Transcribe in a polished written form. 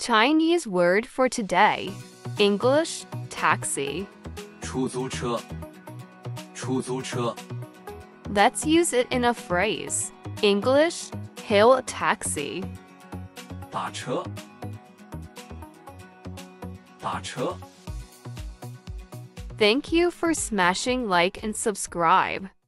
Chinese word for today. English, taxi. 出租车，出租车， Let's use it in a phrase. English, hail a taxi. 打车，打车。 Thank you for smashing like and subscribe.